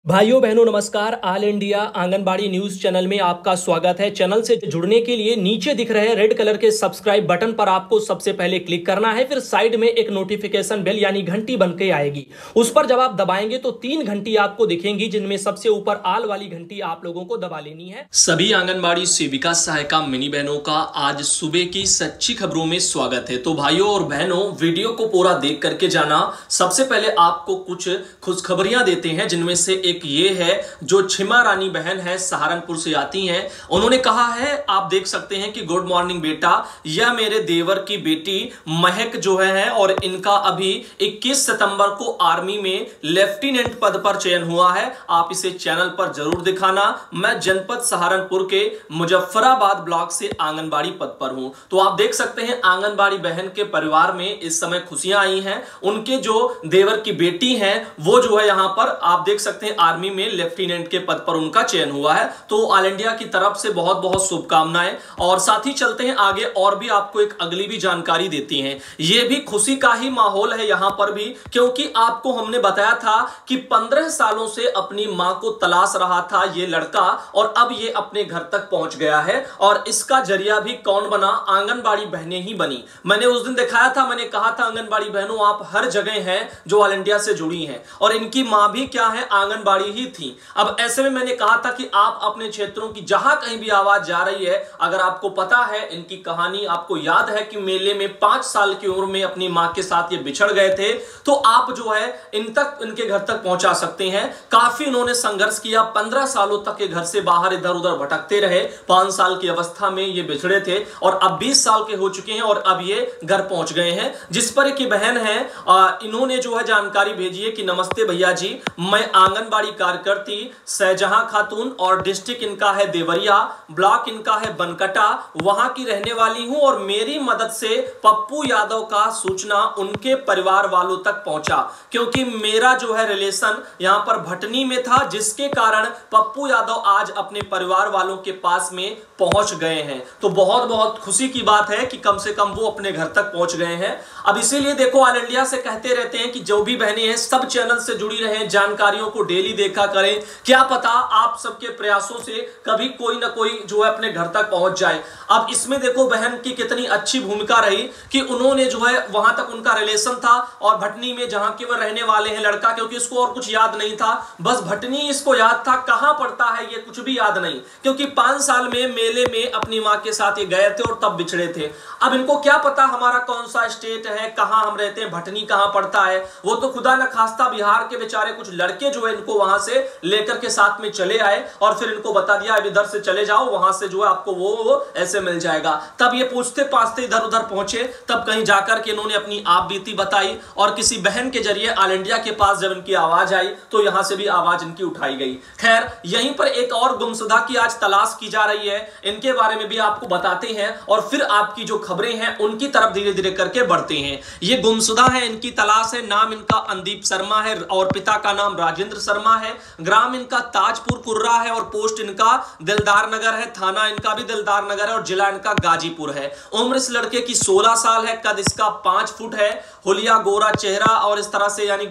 भाइयों बहनों नमस्कार। All India anganwadi news channel में आपका स्वागत है। चैनल से जुड़ने के लिए नीचे दिख रहे रेड कलर के सब्सक्राइब बटन पर आपको सबसे पहले क्लिक करना है। फिर साइड में एक नोटिफिकेशन बेल यानी घंटी बनके आएगी, उस पर जब आप दबाएंगे तो 3 घंटी आपको दिखेंगी, जिनमें सबसे ऊपर आल वाली घंटी आप लोगों को दबा लेनी है। सभी आंगनबाड़ी सेविका सहायिका मिनी बहनों का आज सुबह की सच्ची खबरों में स्वागत है। तो भाइयों और बहनों, वीडियो को पूरा देख करके जाना। सबसे पहले आपको कुछ खुशखबरियां देते हैं, जिनमें से एक ये है जो छिमा रानी बहन है, सहारनपुर से आती हैं। उन्होंने कहा है, आप देख सकते हैं कि गुड मॉर्निंग बेटा, यह मेरे देवर की बेटी महक जो है और इनका अभी 21 सितंबर को आर्मी में लेफ्टिनेंट पद पर चयन हुआ है। आप इसे चैनल पर जरूर दिखाना। मैं जनपद सहारनपुर के मुजफ्फराबाद ब्लॉक से आंगनबाड़ी पद पर हूं। तो आप देख सकते हैं आंगनबाड़ी बहन के परिवार में इस समय खुशियां आई हैं। उनके जो देवर की बेटी हैं वो जो है यहां पर आप देख सकते हैं आर्मी में लेफ्टिनेंट के पद पर उनका चयन हुआ है। तो ऑल इंडिया की तरफ से बहुत बहुत शुभकामनाएं। और साथ ही चलते हैं आगे और भी आपको एक अगली भी जानकारी देती हैं। ये भी खुशी का ही माहौल है यहां पर भी, क्योंकि आपको हमने बताया था कि 15 सालों से अपनी मां को तलाश रहा था ये लड़का, और अब ये अपने घर तक पहुंच गया है। और इसका जरिया भी कौन बना? आंगनबाड़ी बहनें ही बनी। मैंने उस दिन दिखाया था, मैंने कहा था आंगनबाड़ी बहनों आप हर जगह हैं जो ऑल इंडिया से जुड़ी हैं, और इनकी मां भी क्या है, आंगनबाड़ी ही थी। अब ऐसे में मैंने कहा था कि आप अपने क्षेत्रों की जहां कहीं भी आवाज जा रही है, अगर आपको पता है इनकी कहानी, आपको याद है कि मेले में 5 साल की उम्र में अपनी मां के साथ ये बिछड़ गए थे, तो आप जो है इनके घर तक पहुंचा सकते हैं। काफी इन्होंने संघर्ष किया, 15 सालों तक के घर से बाहर इधर उधर भटकते रहे। 5 साल की अवस्था में ये बिछड़े थे और अब 20 साल के हो चुके हैं और अब ये घर पहुंच गए हैं। जिस पर एक बहन है, इन्होंने जो है जानकारी भेजी है कि नमस्ते भैया जी, मैं आंगनबाड़ी कार्यकर्ती सहजहां खातून और डिस्ट्रिक्ट इनका है देवरिया, ब्लॉक इनका है बनकटा, वहां की रहने वाली हूं, और मेरी मदद से पप्पू यादव का सूचना उनके परिवार वालों तक पहुंचा, क्योंकि मेरा जो है रिलेशन यहां पर भटनी में था, जिसके कारण पप्पू यादव आज अपने परिवार वालों के पास में पहुंच गए हैं। तो बहुत बहुत खुशी की बात है कि कम से कम वो अपने घर तक पहुंच गए हैं। अब इसीलिए देखो, ऑल इंडिया से कहते रहते हैं कि जो भी बहनें हैं सब चैनल से जुड़ी रहें, जानकारियों को डेली देखा करें। क्या पता आप सबके प्रयासों से कभी कोई ना कोई जो है अपने घर तक पहुंच जाए। अब इसमें देखो बहन की कितनी अच्छी भूमिका रही कि उन्होंने जो है वहां तक उनका रिलेशन था, और भटनी में जहां के वह रहने वाले हैं लड़का, क्योंकि इसको और कुछ याद नहीं था, बस भटनी इसको याद था, कहां पड़ता है ये कुछ भी याद नहीं, क्योंकि 5 साल में मेले में अपनी मां के साथ ये गए थे और तब बिछड़े थे। अब इनको क्या पता हमारा कौन सा स्टेट है, कहां हम रहते हैं, भटनी कहां पड़ता है। वो तो खुदा न खास्ता बिहार के बेचारे कुछ लड़के जो है इनको वहां से लेकर के साथ में चले आए, और फिर इनको बता दिया अब इधर से चले जाओ, वहां से जो है आपको वो ऐसे मिल जाएगा। तब ये पूछते पाछते इधर उधर पहुंचे, तब कहीं जाकर के इन्होंने अपनी आप बीती बताई, और किसी बहन के जरिए ऑल इंडिया के पास जब इनकी आवाज आई तो यहां से भी आवाज इनकी उठाई गई। खैर, यहीं पर एक और गुमशुदा की आज तलाश की जा रही है, इनके बारे में भी आपको बताते हैं, और फिर आपकी जो खबरें हैं उनकी तरफ धीरे धीरे करके बढ़ते हैं। ये गुमशुदा है, इनकी तलाश है। नाम इनका अंदीप शर्मा है और पिता का नाम राजेंद्र शर्मा है। ग्राम इनका ताजपुर कुर्रा है और पोस्ट इनका दिलदार नगर है। थाना इनका भी दिलदार नगर है और जिला इनका गाजीपुर है। उम्र इस लड़के की 16 साल है। कद इसका 5 फुट है। हुलिया गोरा चेहरा, और इस तरह से यानी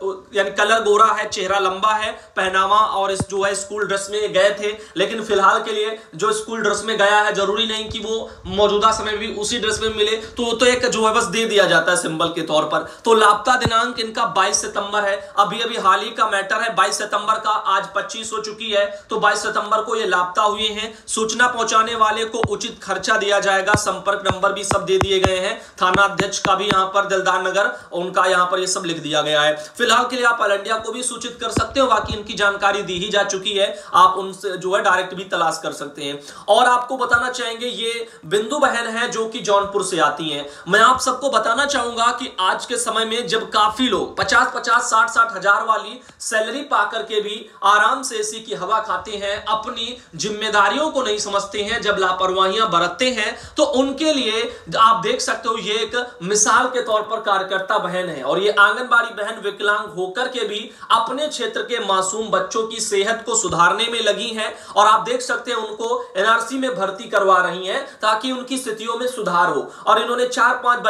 कलर गोरा है, चेहरा लंबा है। पहनावा और इस जो है स्कूल ड्रेस में गए थे, लेकिन फिलहाल के लिए जो स्कूल ड्रेस में गया है, जरूरी नहीं कि वो मौजूदा समय भी उसी ड्रेस में मिले, तो एक जो है बस दे दिया जाता है सिंबल के तौर पर। तो लापता दिनांक इनका 22 सितंबर है। अभी अभी हाल ही का मैटर है, 22 सितंबर का, आज 25 हो चुकी है, तो 22 सितंबर को ये लापता हुए हैं। सूचना पहुंचाने वाले को उचित खर्चा दिया जाएगा। संपर्क नंबर भी सब दे दिए गए हैं। थाना अध्यक्ष का भी यहां पर दिलदार नगर, उनका यहां पर ये सब लिख दिया गया है। फिलहाल के लिए आप ऑल इंडिया को भी सूचित कर सकते हो, बाकी इनकी जानकारी दी ही जा चुकी है, आप उनसे जो है डायरेक्ट भी तलाश कर सकते हैं। और आपको बताना चाहेंगे, ये बिंदु बहन है जो कि जौनपुर से आती हैं। मैं आप सबको बताना चाहूंगा कि आज के समय में जब काफी लोग 50-50, 60-60 हजार वाली सैलरी पाकर के भी आराम से एसी की हवा खाते हैं, अपनी जिम्मेदारियों को नहीं समझते हैं, जब लापरवाहियां बरतते हैं, तो उनके लिए आप देख सकते हो ये एक मिसाल के तौर पर कार्यकर्ता बहन है। और ये आंगनबाड़ी बहन विकलांग होकर के भी अपने क्षेत्र के मासूम बच्चों की सेहत को सुधारने में लगी हैं, और आप देख सकते हैं उनको एनआरसी में भर्ती करवा रही हैं ताकि उनकी स्थितियों में सुधार हो। और इन्होंने 4-5 बच्चों को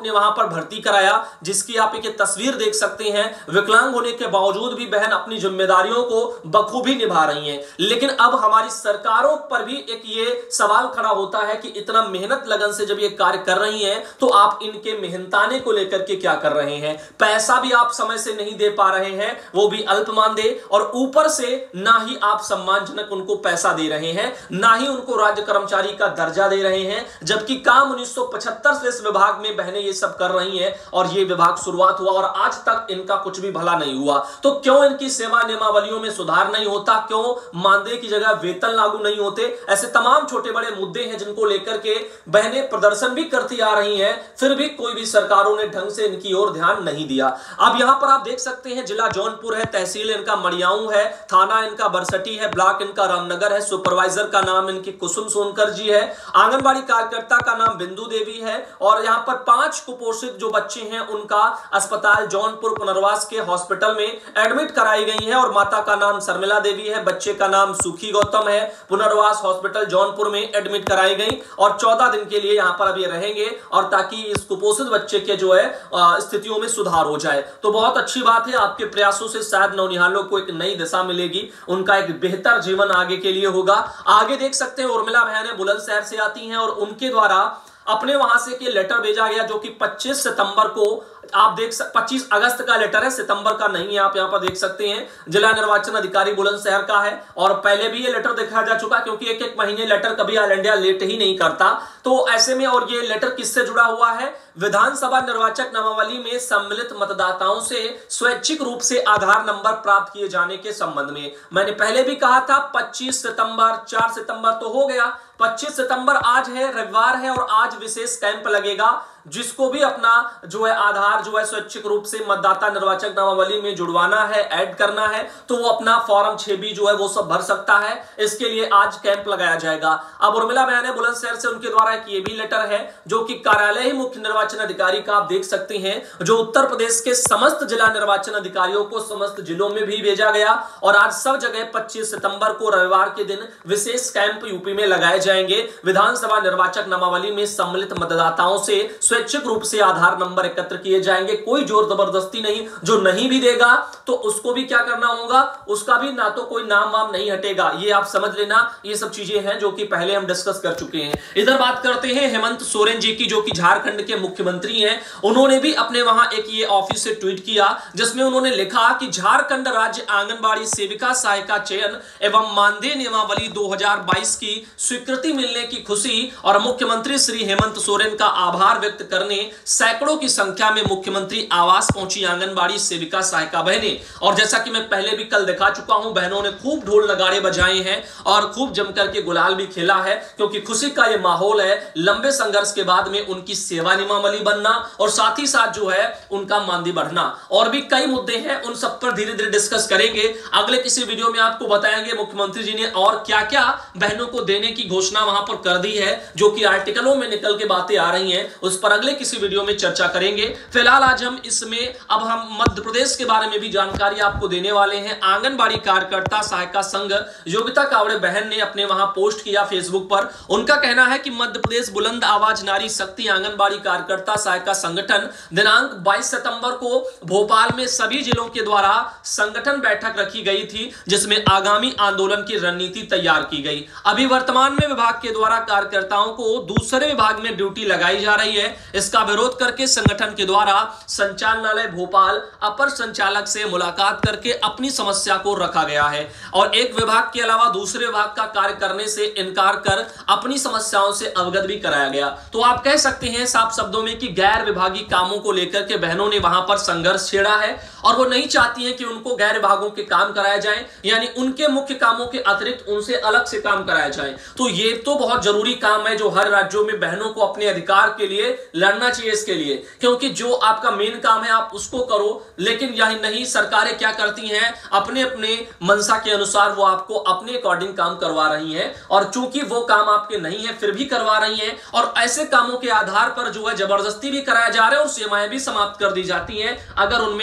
अपने वहां पर भर्ती कराया, जिसकी आप एक तस्वीर देख सकते हैं। विकलांग होने के बावजूद भी बहन अपनी जिम्मेदारियों को बखूबी निभा रही हैं। लेकिन अब हमारी सरकारों पर भी एक ये सवाल खड़ा होता है कि इतना मेहनत लगन से जब ये कार्य कर रही हैं तो आप इनके मेहनताने को लेकर के क्या कर रहे हैं। पैसा भी आप समय से नहीं दे पा रहे हैं, वो भी अल्प मानदेय, और ऊपर से ना ही आप सम्मानजनक उनको पैसा दे रहे हैं, ना ही उनको राज्य कर्मचारी का दर्जा दे रहे हैं, जबकि काम 1975 से इस विभाग में बहनें ये सब कर रही हैं और ये विभाग शुरुआत हुआ और आज तक इनका कुछ भी भला नहीं हुआ। तो क्यों इनकी सेवा नियमावलियों में सुधार नहीं होता, क्यों मानदेय की जगह वेतन लागू नहीं होते। ऐसे तमाम छोटे बड़े मुद्दे हैं जिनको लेकर के बहनें प्रदर्शन भी करती आ रही हैं, फिर भी कोई भी सरकारों ने ढंग से इनकी ओर ध्यान नहीं दिया। अब यहां पर आप देख सकते हैं जिला जौनपुर है, तहसील इनका मड़ियाऊ है, थाना इनका बरसटी है, ब्लॉक इनका रामनगर है, सुपरवाइजर का नाम इनकी कुसुम सोनकर जी है, आंगनबाड़ी कार्यकर्ता का नाम बिंदु देवी है, और यहां पर 5 कुपोषित जो बच्चे हैं उनका अस्पताल जौनपुर पुनर्वास के हॉस्पिटल में एडमिट कराई गई है, और माता का नाम शर्मिला देवी है, बच्चे का नाम सुखी गौतम है, पुनर्वास हॉस्पिटल जौनपुर में एडमिट कराई गई और 14 दिन के लिए यहां पर अब ये रहेंगे, और ताकि इस कुपोषित बच्चे के जो है स्थितियों में सुधार हो जाए। तो बहुत अच्छी बात है, आपके प्रयासों से शायद नौनिहालों को एक नई दिशा मिलेगी, उनका एक बेहतर जीवन आगे के लिए होगा। आगे देख सकते हैं उर्मिला बहनें बुलंदशहर से आती हैं और उनके द्वारा अपने वहां से के लेटर भेजा गया जो कि 25 सितंबर को आप 25 अगस्त का लेटर है, सितंबर का नहीं है। आप यहां पर देख सकते हैं जिला निर्वाचन अधिकारी बुलंदशहर का है, और पहले भी ये लेटर देखा जा चुका, क्योंकि एक एक महीने लेटर कभी ऑल इंडिया लेट ही नहीं करता। तो ऐसे में, और ये लेटर किससे जुड़ा हुआ है, विधानसभा निर्वाचक नामावली में सम्मिलित मतदाताओं से स्वैच्छिक रूप से आधार नंबर प्राप्त किए जाने के संबंध में। मैंने पहले भी कहा था 25 सितंबर, 4 सितंबर तो हो गया, 25 सितंबर आज है, रविवार है, और आज विशेष कैंप लगेगा। जिसको भी अपना जो है आधार जो है स्वैच्छिक रूप से मतदाता निर्वाचक नामावली में जुड़वाना है, ऐड करना है, तो वो अपना फॉर्म 6B जो है वो सब भर सकता है। इसके लिए आज कैंप लगाया जाएगा। अब उर्मिला बहनें बुलंदशहर से, उनके द्वारा एक ये भी लेटर है जो कि कार्यालय ही मुख्य निर्वाचन अधिकारी का आप देख सकते हैं, जो उत्तर प्रदेश के समस्त जिला निर्वाचन अधिकारियों को समस्त जिलों में भी भेजा गया, और आज सब जगह 25 सितंबर को रविवार के दिन विशेष कैंप यूपी में लगाए जाएंगे। विधानसभा निर्वाचक नामावली में सम्मिलित मतदाताओं से स्वैच्छिक रूप से आधार नंबर एकत्र किए जाएंगे, कोई जोर जबरदस्ती नहीं। जो नहीं भी देगा तो उसको भी क्या करना होगा, उसका भी ना तो कोई नाम वाम नहीं हटेगा, ये आप समझ लेना। ये सब चीजें हैं जो कि पहले हम डिस्कस कर चुके हैं। इधर बात करते हैं हेमंत सोरेन जी की, जो कि झारखंड के मुख्यमंत्री हैं। उन्होंने भी अपने वहां एक ये ऑफिस से ट्वीट किया, जिसमें उन्होंने लिखा कि झारखंड राज्य आंगनबाड़ी सेविका सहायिका चयन एवं मानदेय नियमावली 2022 की स्वीकृति मिलने की खुशी और मुख्यमंत्री श्री हेमंत सोरेन का आभार व्यक्त करने सैकड़ों की संख्या में मुख्यमंत्री आवास पहुंची आंगनबाड़ी सेविका सहायिका बहनें। और जैसा कि मैं पहले भी कल दिखा चुका हूं, बहनों ने खूब ढोल नगाड़े बजाए हैं और खूब जमकर के गुलाल भी खेला है, क्योंकि खुशी का यह माहौल है। लंबे संघर्ष के बाद में उनकी सेवा नियमावली बनना और साथ ही साथ जो है उनका मानदेय बढ़ना, और भी कई मुद्दे हैं, उन सब पर धीरे धीरे डिस्कस करेंगे। अगले किसी वीडियो में आपको बताएंगे मुख्यमंत्री जी ने और क्या क्या बहनों को देने की घोषणा वहां पर कर दी है, जो कि आर्टिकलों में निकल के बातें आ रही हैं, उस पर अगले किसी वीडियो में चर्चा करेंगे। फिलहाल आज हम इसमें अब हम मध्य प्रदेश के बारे में भी जानकारी आपको देने वाले हैं। आंगनबाड़ी कार्यकर्ता सहायिका संघ योगिता कावड़े बहन ने अपने वहां पोस्ट किया फेसबुक पर। उनका कहना है कि मध्य प्रदेश बुलंद आवाज नारी शक्ति आंगनबाड़ी कार्यकर्ता सहायिका संगठन दिनांक 22 सितंबर को भोपाल में सभी जिलों के द्वारा संगठन बैठक रखी गई थी, जिसमें आगामी आंदोलन की रणनीति तैयार की गई। अभी वर्तमान में विभाग के द्वारा कार्यकर्ताओं को दूसरे विभाग में ड्यूटी लगाई जा रही है। इसका विरोध करके संगठन के द्वारा संचालनालय भोपाल अपर संचालक से मुलाकात करके अपनी समस्या को रखा गया है, और एक विभाग के अलावा दूसरे विभाग का कार्य करने से इनकार कर अपनी समस्याओं से अवगत भी कराया गया। तो आप कह सकते हैं साफ शब्दों में कि गैर विभागीय कामों को लेकर के बहनों ने वहां पर संघर्ष छेड़ा है, और वो नहीं चाहती हैं कि उनको गैर विभागों के काम कराए जाएं, यानी उनके मुख्य कामों के अतिरिक्त उनसे अलग से काम कराए जाएं। तो ये तो बहुत जरूरी काम है जो हर राज्यों में बहनों को अपने अधिकार के लिए लड़ना चाहिए इसके लिए, क्योंकि जो आपका मेन काम है आप उसको करो। लेकिन यही नहीं, सरकारें क्या करती हैं, अपने अपने मनसा के अनुसार वो आपको अपने अकॉर्डिंग काम करवा रही हैं, और चूंकि वो काम आपके नहीं है फिर भी करवा रही हैं, और ऐसे कामों के आधार पर जो है जबरदस्ती भी कराया जा रहा है और सीमाएं भी समाप्त कर दी जाती हैं अगर उनमें काम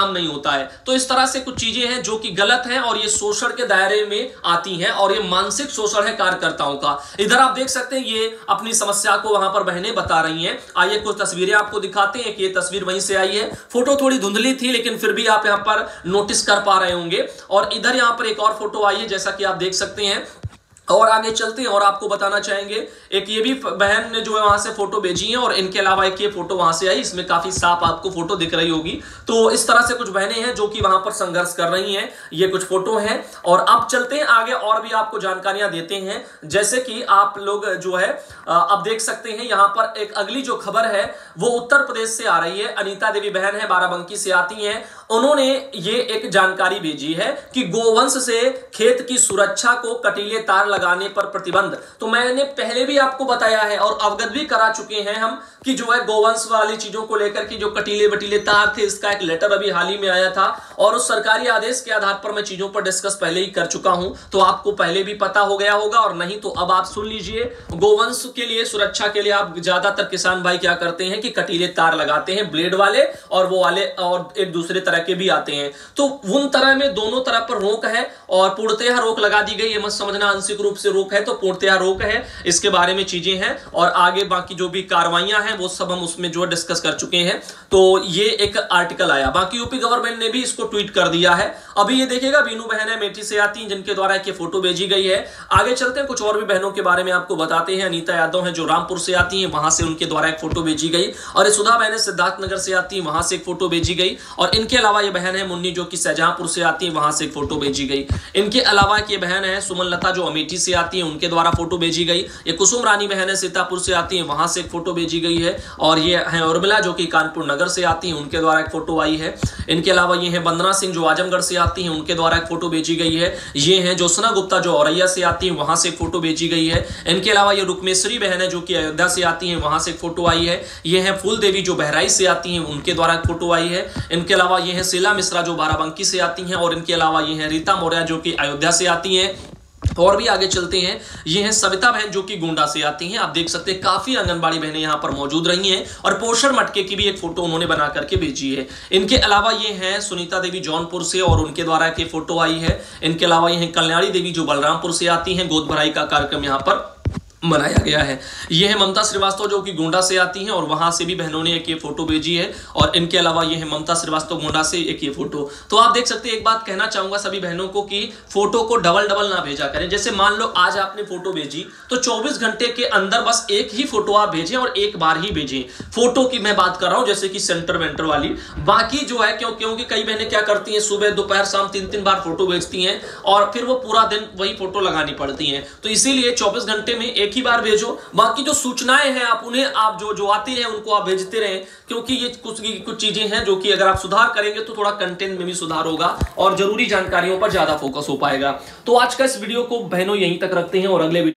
काम नहीं होता है। तो इस तरह से कुछ चीजें हैं जो कि गलत हैं और ये शोषण के दायरे में आती हैं और ये मानसिक शोषण है कार्यकर्ताओं का। इधर आप देख सकते हैं ये अपनी समस्या को वहां पर बहनें बता रही हैं। आइए कुछ तस्वीरें आपको दिखाते हैं कि ये तस्वीर वहीं से आई है। फोटो थोड़ी धुंधली थी लेकिन फिर भी आप यहां पर नोटिस कर पा रहे होंगे। और इधर यहां पर एक और फोटो आई है जैसा कि आप देख सकते हैं। और आगे चलते हैं और आपको बताना चाहेंगे एक ये भी बहन ने जो है वहां से फोटो भेजी है और इनके अलावा एक ये फोटो वहां से आई, इसमें काफी साफ आपको फोटो दिख रही होगी। तो इस तरह से कुछ बहनें हैं जो कि वहां पर संघर्ष कर रही हैं। ये कुछ फोटो हैं और अब चलते हैं आगे और भी आपको जानकारियां देते हैं। जैसे कि आप लोग जो है अब देख सकते हैं यहां पर एक अगली जो खबर है वो उत्तर प्रदेश से आ रही है। अनीता देवी बहन है, बाराबंकी से आती हैं। उन्होंने ये एक जानकारी भेजी है कि गोवंश से खेत की सुरक्षा को कटीले तार लगाने पर प्रतिबंध। तो मैंने पहले भी आपको बताया है और अवगत भी करा चुके हैं हम कि जो है गोवंश वाली चीजों को लेकर के जो कटीले बटीले तार थे, इसका एक लेटर अभी हाल ही में आया था और उस सरकारी आदेश के आधार पर मैं चीजों पर डिस्कस पहले ही कर चुका हूं। तो आपको पहले भी पता हो गया होगा और नहीं तो अब आप सुन लीजिए। गोवंश के लिए सुरक्षा के लिए आप ज्यादातर किसान भाई क्या करते हैं कि कटीले तार लगाते हैं, ब्लेड वाले और वो वाले और एक दूसरे तरह के भी आते हैं। तो उन तरह में दोनों तरह पर रोक है और पूर्णतः रोक लगा दी गई। ये मत समझना आंशिक रूप से रोक है तो पूर्णतः रोक है, इसके बारे में चीजें हैं और आगे बाकी जो भी कार्रवाइयां हैं वो सब हम उसमें जो डिस्कस कर चुके हैं। तो ये एक आर्टिकल आया, बाकी यूपी गवर्नमेंट ने भी इसको ट्वीट कर दिया है। अभी ये देखिएगा बीनू बहन है, मेठी से आती हैं जिनके द्वारा ये फोटो भेजी गई है। आगे चलते हैं कुछ और भी बहनों के बारे में आपको बताते हैं। अनीता यादव है जो रामपुर से आती हैं, वहां से उनके द्वारा एक फोटो भेजी गई। और सुधा बहन सिद्धार्थनगर से आती है, वहां से एक फोटो भेजी गई। और इनके अलावा ये बहन है मुन्नी जो कि शाहजहांपुर से आती है, वहां से एक फोटो भेजी गई। इनके अलावा ये बहन है सुमन लता जो अमेठी से आती है, उनके द्वारा फोटो भेजी गई। ये कुसुम रानी बहन है सीतापुर से आती है, वहां से एक फोटो भेजी गई है। और ये है उर्मिला जो कि कानपुर नगर से आती है, उनके द्वारा एक फोटो आई है। इनके अलावा ये है वंदना सिंह जो आजमगढ़ से आती हैं, उनके द्वारा एक फोटो भेजी गई है। ये है ज्योत्सना गुप्ता जो औरैया से आती है, वहां से एक फोटो भेजी गई है। इनके अलावा ये रुक्मेश्वरी बहन है जो कि अयोध्या से आती है, वहां से एक फोटो आई है। ये है फूल देवी जो बहराइच से आती हैं, उनके द्वारा एक फोटो आई है। इनके अलावा ये है शीला मिश्रा जो बाराबंकी से आती हैं और इनके अलावा ये है रीता मौर्य जो कि अयोध्या से आती हैं। और भी आगे चलते हैं, ये हैं सविता बहन जो कि गोंडा से आती हैं। आप देख सकते हैं काफी आंगनबाड़ी बहनें यहां पर मौजूद रही हैं और पोषण मटके की भी एक फोटो उन्होंने बना करके भेजी है। इनके अलावा ये हैं सुनीता देवी जौनपुर से और उनके द्वारा की फोटो आई है। इनके अलावा ये हैं कल्याणी देवी जो बलरामपुर से आती हैं, गोद भराई का कार्यक्रम यहां पर बनाया गया है। ये है ममता श्रीवास्तव जो कि गोंडा से आती हैं और वहां से भी बहनों ने एक ये फोटो भेजी है। और इनके अलावा ये है ममता श्रीवास्तव गोंडा से एक ये फोटो। तो आप देख सकते हैं, एक बात कहना चाहूंगा सभी बहनों को कि फोटो को डबल डबल ना भेजा करें। जैसे मान लो आज आपने फोटो भेजी तो 24 घंटे के अंदर बस एक ही फोटो आप भेजें और एक बार ही भेजें। फोटो की मैं बात कर रहा हूं जैसे कि सेंटर वेंटर वाली। बाकी जो है क्योंकि कई बहनें क्या करती हैं, सुबह दोपहर शाम 3-3 बार फोटो भेजती हैं और फिर वो पूरा दिन वही फोटो लगानी पड़ती हैं। तो इसीलिए 24 घंटे में एक ही बार भेजो। बाकी जो सूचनाएं हैं आप उन्हें आप जो आते हैं उनको आप भेजते रहें, क्योंकि ये कुछ चीजें हैं जो कि अगर आप सुधार करेंगे तो थोड़ा कंटेंट में भी सुधार होगा और जरूरी जानकारियों पर ज्यादा फोकस हो पाएगा। तो आज का इस वीडियो को बहनों यहीं तक रखते हैं और अगले